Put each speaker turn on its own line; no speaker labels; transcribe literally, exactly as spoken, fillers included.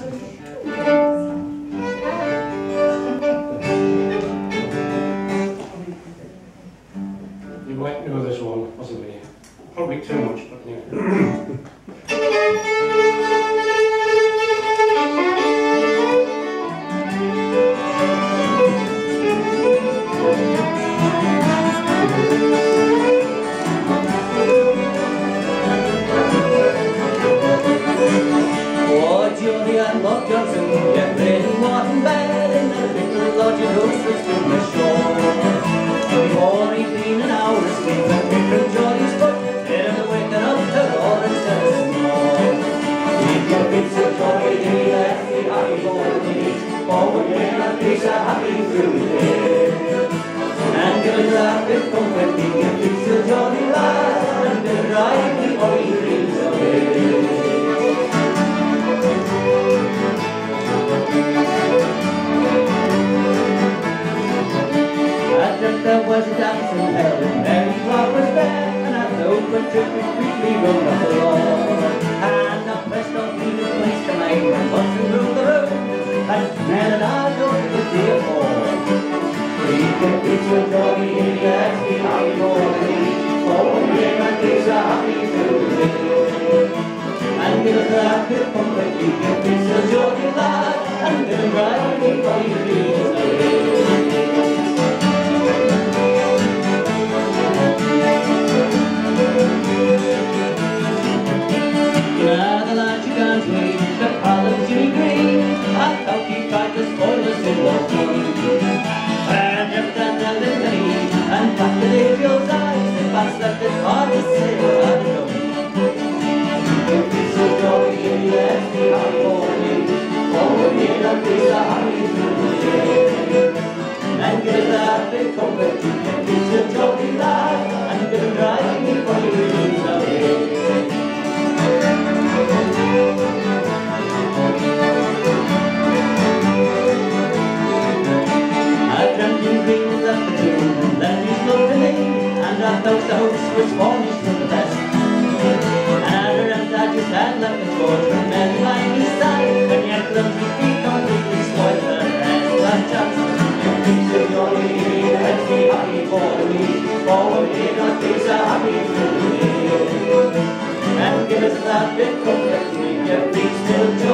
You might know this one, possibly. Probably too much, but yeah.
Oh, Geordie, I'm not Johnson, you're playing one bed in the little lodging house that's on the shore. Before he'd been an hour asleep, and picked Geordie's foot, and the waking up to roar instead of snore. Keep your feet so Geordie, he left me happy for the knees, forward when a piece of happy through the day. And give us that bit comfort, keep your feet so Geordie, lad, and the drive me all he dreams away. There was a dance in hell, and Mary Clark was there, and I thought the trip was quickly rolled up the lawn. And I pressed on me the place to make my button through the room, and Nell and I don't the dear fall. We get this with Geordie, he lets me happy for me, for when my days are happy through the day. And give us that bit of comfort, we get this with Geordie lad, and give him right me for his dreams away. Now the lad you can't wait, the pal of Jimmy Green, I thought he tried to spoil us in the fun. And just down the litany, and back the Daviel's eyes, the past left it hard to say what I'd done. If it's so jolly, he lets me happy for me, for me and peace are happy through the day. And give us that big comfort, if it's so jolly lad, and give him drive me for your dreams away. I dreamt in dreams that the tune, and then you spoke to me, and I felt the house was furnished for the best. And I dreamt I just had left the court from men by my side, and yet clumsy feet completely spoiled the rest. That chance, you think so jolly, he lets me happy for me, for we not be so happy through the day. And give us that bit of comfort, keep your feet still.